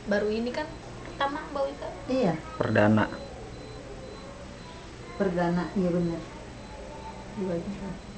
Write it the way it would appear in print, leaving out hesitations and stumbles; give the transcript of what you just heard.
baru ini kan pertama Mbak Wika. Iya, Perdana. perdana, iya benar. 2 juta.